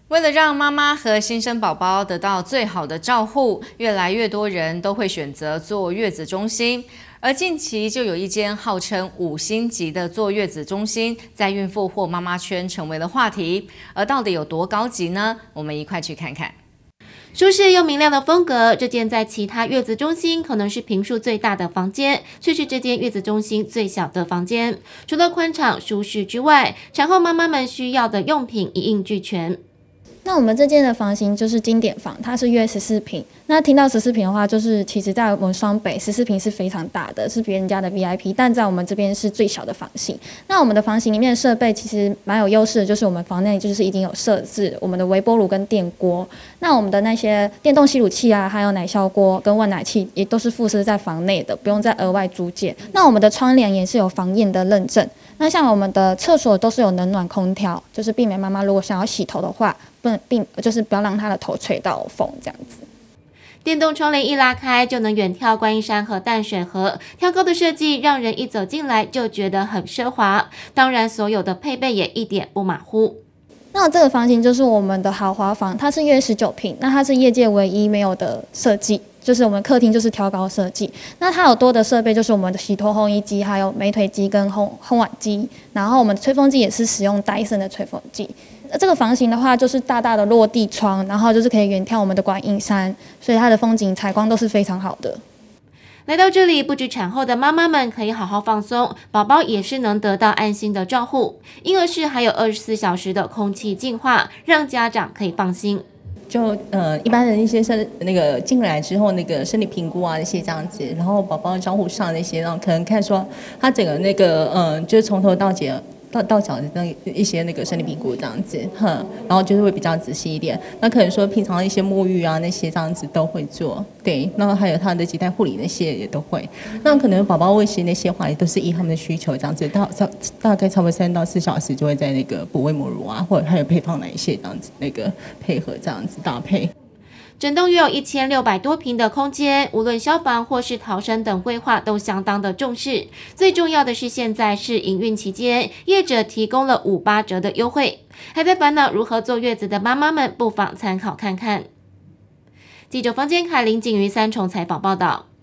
为了让妈妈和新生宝宝得到最好的照护，越来越多人都会选择坐月子中心。而近期就有一间号称5星级的坐月子中心，在孕妇或妈妈圈成为了话题。而到底有多高级呢？我们一块去看看。 舒适又明亮的风格，这间在其他月子中心可能是坪数最大的房间，却是这间月子中心最小的房间。除了宽敞舒适之外，产后妈妈们需要的用品一应俱全。 那我们这间的房型就是经典房，它是约14坪。那听到14坪的话，就是其实在我们双北14坪是非常大的，是别人家的 VIP， 但在我们这边是最小的房型。那我们的房型里面的设备其实蛮有优势的，就是我们房内就是已经有设置我们的微波炉跟电锅。那我们的那些电动吸乳器啊，还有奶酵锅跟盥奶器也都是附设在房内的，不用再额外租借。那我们的窗帘也是有防验的认证。那像我们的厕所都是有冷暖空调，就是避免妈妈如果想要洗头的话，就是不要让她的头吹到风这样子。 电动窗帘一拉开，就能远眺观音山和淡水河，挑高的设计让人一走进来就觉得很奢华。当然，所有的配备也一点不马虎。 那这个房型就是我们的豪华房，它是约19坪，那它是业界唯一没有的设计。就是我们客厅就是挑高设计，那它有多的设备就是我们的洗脱烘衣机，还有美腿机跟烘碗机，然后我们吹风机也是使用戴森的吹风机。这个房型的话就是大大的落地窗，然后就是可以远眺我们的观音山，所以它的风景采光都是非常好的。 来到这里，不止产后的妈妈们可以好好放松，宝宝也是能得到安心的照护。婴儿室还有24小时的空气净化，让家长可以放心。 就一般的一些进来之后那个生理评估啊那些这样子，然后宝宝照顾上那些，然后可能看说他整个就是从头到脚的那一些那个生理评估这样子，然后就是会比较仔细一点。那可能说平常一些沐浴啊那些这样子都会做，对，然后还有他的脐带护理那些也都会。那可能宝宝喂食那些话也都是依他们的需求这样子，大概差不多3到4小时就会在那个哺喂母乳啊，或者还有配方奶屑这样子那个配合这样子搭配。 整栋约有1600多坪的空间，无论消防或是逃生等规划都相当的重视。最重要的是，现在是营运期间，业者提供了58折的优惠。还在烦恼如何坐月子的妈妈们，不妨参考看看。记者方坚凯、林景瑜3重采访报道。